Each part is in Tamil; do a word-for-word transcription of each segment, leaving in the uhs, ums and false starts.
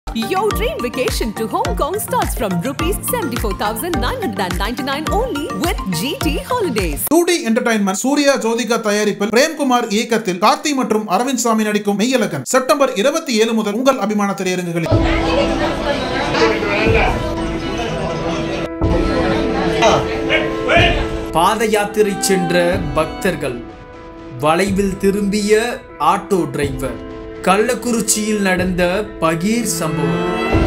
Your dream vacation to Hong Kong starts from rupees seventy-four thousand nine hundred ninety-nine only with G T Holidays. two D Entertainment Surya Jyothika தயாரிப்பில் பிரேம்குமார் இயக்கத்தில் கார்த்தி மற்றும் அரவிந்த் சாமி நடிக்கும் மெய்யழகன் செப்டம்பர் இருபத்தி ஏழு முதல் உங்கள் அபிமான திரையரங்குகளில். பாத யாத்திரை சென்ற பக்தர்கள், வளைவில் திரும்பிய ஆட்டோ டிரைவர், கள்ளக்குறிச்சியில் நடந்த பகீர் சம்பவம்.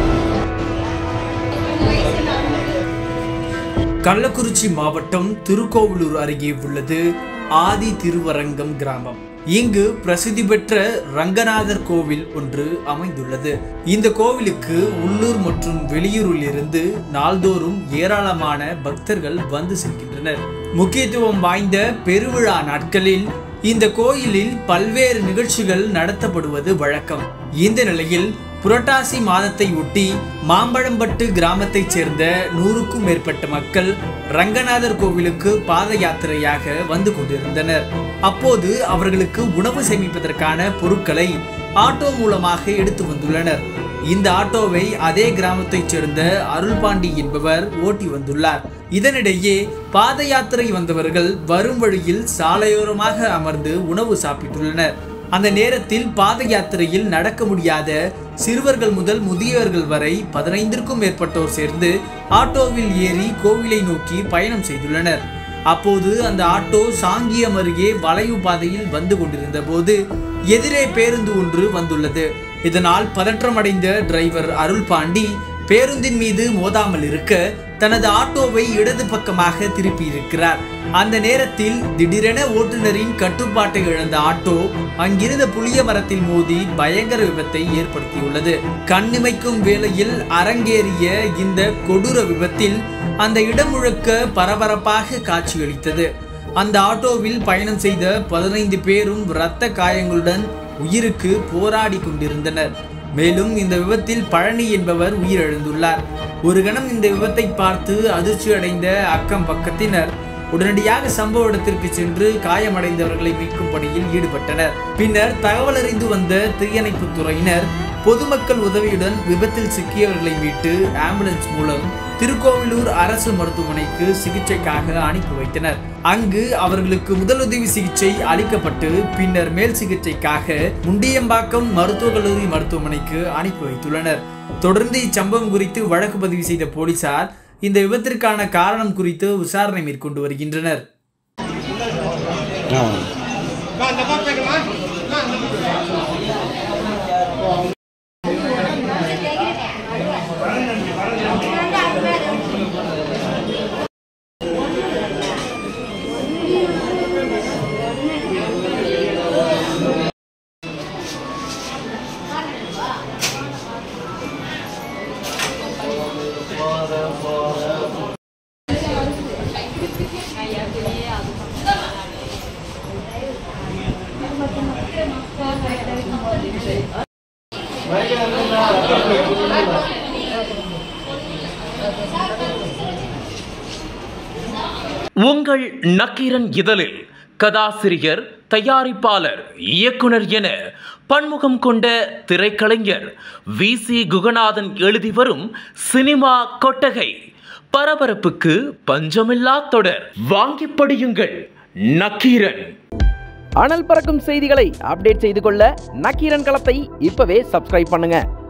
கள்ளக்குறிச்சி மாவட்டம் திருக்கோவிலூர் அருகே உள்ளது ஆதி திருவரங்கம் கிராமம். இங்கு பிரசித்தி பெற்ற ரங்கநாதர் கோவில் ஒன்று அமைந்துள்ளது. இந்த கோவிலுக்கு உள்ளூர் மற்றும் வெளியூரில் இருந்து நாள்தோறும் ஏராளமான பக்தர்கள் வந்து செல்கின்றனர். முக்கியத்துவம் வாய்ந்த பெருவிழா நாட்களில் இந்த கோயிலில் பல்வேறு நிகழ்ச்சிகள் நடத்தப்படுவது வழக்கம். இந்த நிலையில் புரட்டாசி மாதத்தை ஒட்டி மாம்பழம்பட்டு கிராமத்தைச் சேர்ந்த நூறுக்கும் மேற்பட்ட மக்கள் ரங்கநாதர் கோவிலுக்கு பாத யாத்திரையாக வந்து கொண்டிருந்தனர். அப்போது அவர்களுக்கு உணவு சேமிப்பதற்கான பொருட்களை ஆட்டோ மூலமாக எடுத்து வந்துள்ளனர். இந்த ஆட்டோவை அதே கிராமத்தைச் சேர்ந்த அருள்பாண்டி என்பவர் ஓட்டி வந்துள்ளார். இதனிடையே பாத யாத்திரை வந்தவர்கள் வரும் வழியில் சாலையோரமாக அமர்ந்து உணவு சாப்பிட்டுள்ளனர். அந்த நேரத்தில் பாத யாத்திரையில் நடக்க முடியாத சிறுவர்கள் முதல் முதியவர்கள் வரை பதினைந்திற்கும் மேற்பட்டோர் சேர்ந்து ஆட்டோவில் ஏறி கோவிலை நோக்கி பயணம் செய்துள்ளனர். அப்போது அந்த ஆட்டோ சாங்கியம் அருகே வளைவு பாதையில் வந்து கொண்டிருந்த போது எதிரே பேருந்து ஒன்று வந்துள்ளது. இதனால் பதற்றமடைந்த டிரைவர் அருள்பாண்டி பேருந்தின் மீது மோதாமல் இருக்க தனது ஆட்டோவை இடது பக்கமாக திருப்பி இருக்கிறார். அந்த நேரத்தில் திடீரென ஓட்டுநரின் கட்டுப்பாட்டை இழந்த ஆட்டோ அங்கிருந்த புளிய மரத்தில் மோதி பயங்கர விபத்தை ஏற்படுத்தியுள்ளது. கண்ணிமைக்கும் வேளையில் அரங்கேறிய இந்த கொடூர விபத்தில் அந்த இடம் முழுக்க பரபரப்பாக காட்சியளித்தது. அந்த ஆட்டோவில் பயணம் செய்த பதினைந்து பேரும் இரத்த காயங்களுடன் உயிருக்கு போராடி கொண்டிருந்தனர். மேலும் இந்த விபத்தில் பழனி என்பவர் உயிரிழந்துள்ளார். ஒரு கணம் இந்த விபத்தை பார்த்து அதிர்ச்சி அடைந்த அக்கம் பக்கத்தினர் உடனடியாக சம்பவ இடத்திற்கு சென்று காயமடைந்தவர்களை மீட்கும் பணியில் ஈடுபட்டனர். பின்னர் தகவல் அறிந்து வந்த தீயணைப்பு துறையினர் பொதுமக்கள் உதவியுடன் விபத்தில் சிக்கியவர்களை மீட்டு ஆம்புலன்ஸ் மூலம் திருக்கோவிலூர் அரசு மருத்துவமனைக்கு சிகிச்சைக்காக அனுப்பி வைத்தனர். அங்கு அவர்களுக்கு முதலுதவி சிகிச்சை அளிக்கப்பட்டு பின்னர் மேல் சிகிச்சைக்காக முண்டியம்பாக்கம் மருத்துவக் கல்லூரி மருத்துவமனைக்கு அனுப்பி வைத்துள்ளனர். தொடர்ந்து இச்சம்பவம் குறித்து வழக்கு பதிவு செய்த போலீசார் இந்த விபத்திற்கான காரணம் குறித்து விசாரணை மேற்கொண்டு வருகின்றனர். உங்கள் நக்கீரன் இதழில் கதாசிரியர், தயாரிப்பாளர், இயக்குனர் என பன்முகம் கொண்ட திரைக்கலைஞர் வி சி குகநாதன் எழுதி வரும் சினிமா கொட்டகை பரபரப்புக்கு பஞ்சமில்லா தொடர். வாங்கி படியுங்கள் நக்கீரன். அனல் பறக்கும் செய்திகளை அப்டேட் செய்து கொள்ள நக்கீரன் களத்தை இப்பவே சப்ஸ்கிரைப் பண்ணுங்க.